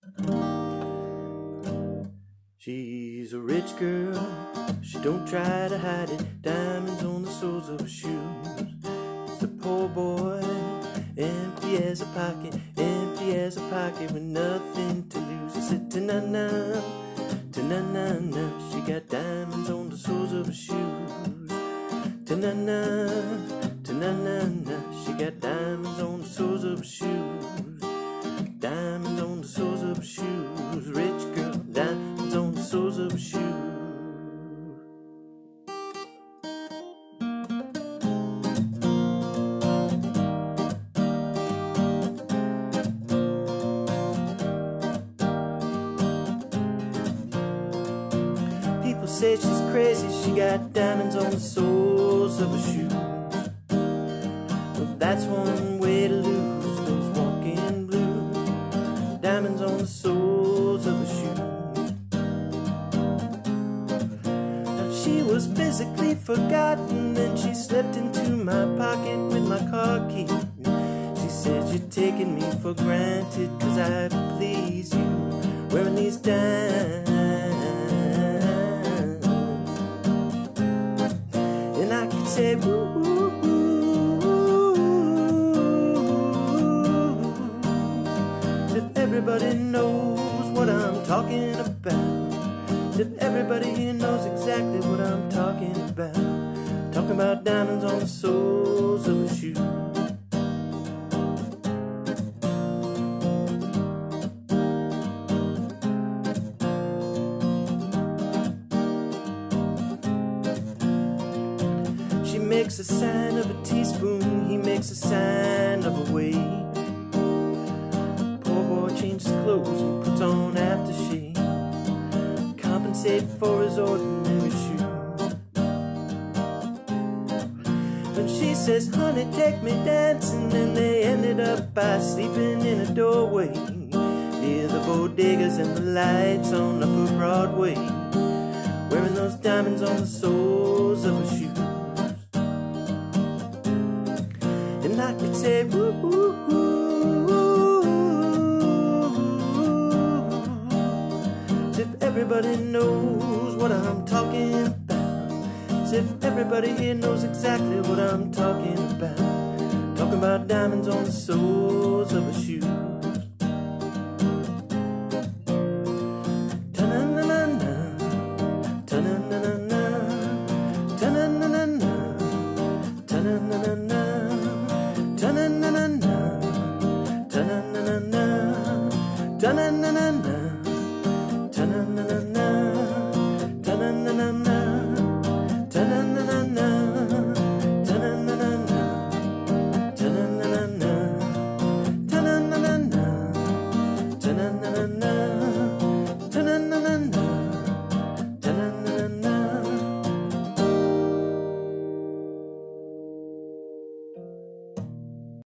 She's a rich girl, she don't try to hide it. Diamonds on the soles of her shoes. It's a poor boy, empty as a pocket, empty as a pocket with nothing to lose. He said, ta-na-na, ta-na-na-na. She got diamonds on the soles of her shoes. Ta-na-na, ta-na-na-na. She got diamonds on the soles of her shoes. Diamonds on the soles of her shoes. Rich girl, diamonds on the soles of her shoes. People say she's crazy, she got diamonds on the soles of her shoes. Well, that's one way to lose those walking blues. Diamonds on the soles of her shoes. Now she was physically forgotten, then she slipped into my pocket with my car key. She said, you're taking me for granted, 'cause I please you, wearing these diamonds. And I could say, woo, woo, woo, if everybody knows what I'm talking about. If everybody here knows exactly what I'm talking about. Talking about diamonds on the soles of her shoes. She makes a sign of a teaspoon, he makes a sign of a wave. Poor boy changes clothes and puts on aftershave. Compensate for his ordinary shoes. When she says, honey, take me dancing, and they ended up by sleeping in a doorway near the bodegas and the lights on Upper Broadway, wearing those diamonds on the soles of her shoes. And I could say, woo, woo, woo, as if everybody knows what I'm talking about. As if everybody here knows exactly what I'm talking about. Talking about diamonds on the soles of her shoes. Ta-na-na-na-na, ta-na-na-na-na, ta-na-na-na-na, ta-na-na-na-na. Ta-na-na-na-na, ta-na-na-na-na, ta-na-na-na-na, ta-na-na-na-na, ta-na-na-na-na, ta-na-na-na-na, ta-na-na-na-na, ta-na-na-na-na, ta-na-na-na-na, ta-na-na-na-na, ta-na-na-na-na, ta-na-na-na-na.